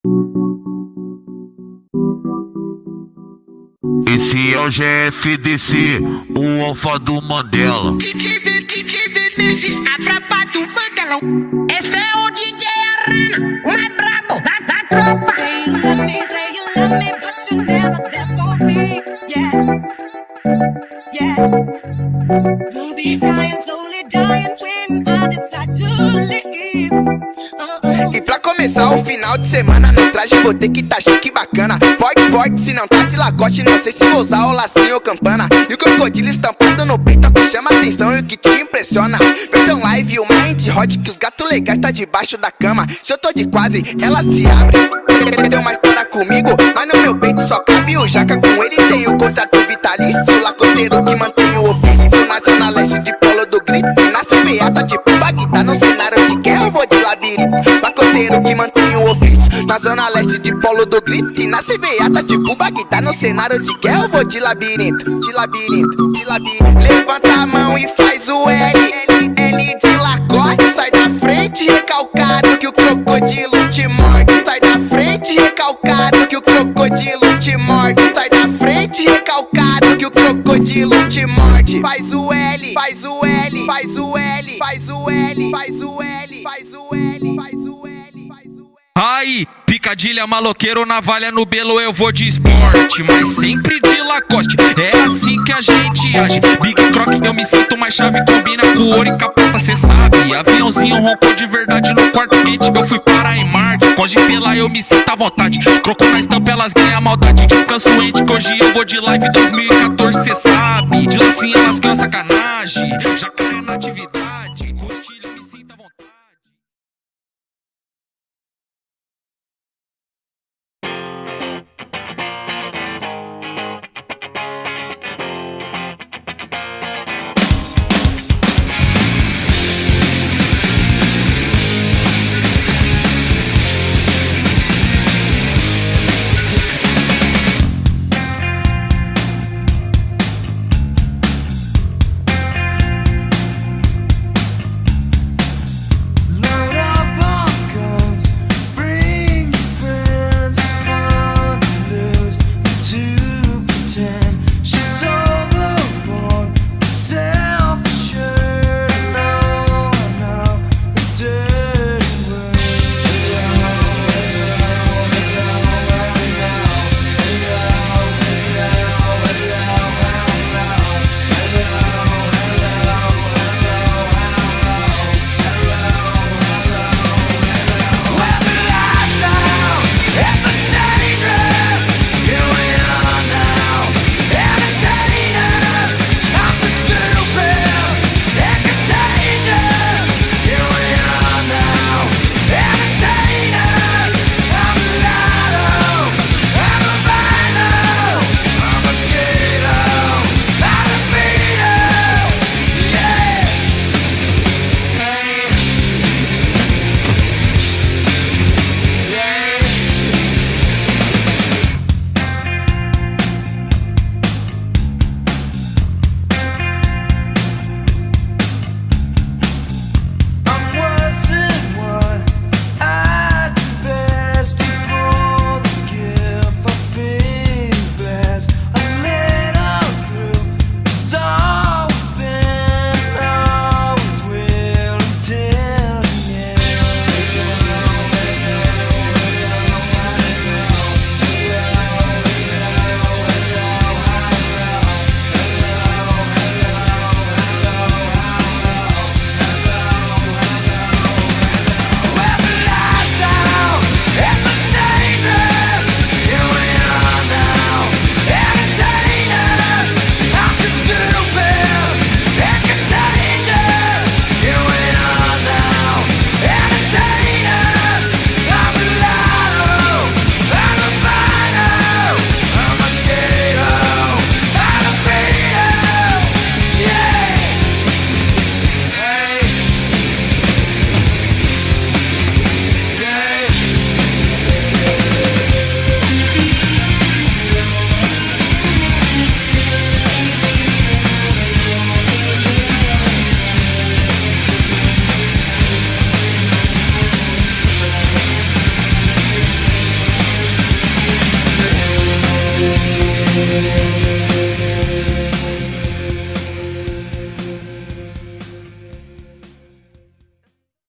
Esse é o GFDC, o alfa do Mandela. DJ Vinícius, a braba do Mandelão. Esse é o DJ Arena, o mais brabo da tropa. Say you love me, but you're never there for me. Yeah. We'll be crying, slowly dying when I decide to leave. E pra começar o final de semana, no traje vou ter que tá chique bacana. Forte, se não tá de Lacoste, não sei se vou usar o lacinho ou campana. E o crocodilo estampado no peito, que chama atenção e o que te impressiona. Versão live, o mind hot, que os gatos legais tá debaixo da cama. Se eu tô de quadre, ela se abre. Deu uma história comigo, mas no meu peito só cabe o jaca. Com ele tem o contrato vitalício, o lacoteiro que mantém o ofício. Na zona leste de Polo do Grito, e na CBA tipo Bagdá. No cenário de guerra eu vou de labirinto, lacoteiro que mantém o ofício. Na zona leste de Polo do Grito, e na CBA tipo Bagdá. No cenário de guerra eu vou de labirinto, de labirinto. Levanta a mão e faz o L de Lacoste. Sai da frente recalcado que o crocodilo te morde. Sai da frente recalcado que o crocodilo te morde. Sai da frente recalcado que o crocodilo te morde. Faz o L, faz o L, faz o L, faz o L, faz o L, faz o L, faz o L, faz o L. Aí, picadilha, maloqueiro, navalha no belo, eu vou de esporte, mas sempre de Lacoste, é assim que a gente age. Big Croc, eu me sinto mais chave, combina com ouro e capota, cê sabe. Aviãozinho roncou de verdade no quarto quente, eu fui para em Marte. Pode pela, eu me sinto à vontade, croco na estampa, elas ganham maldade. Descanso ente, que hoje eu vou de live 2014, cê sabe. De lacinha, elas ganham sacanagem, jacaré na atividade, postilha, eu me sinto à vontade. Thank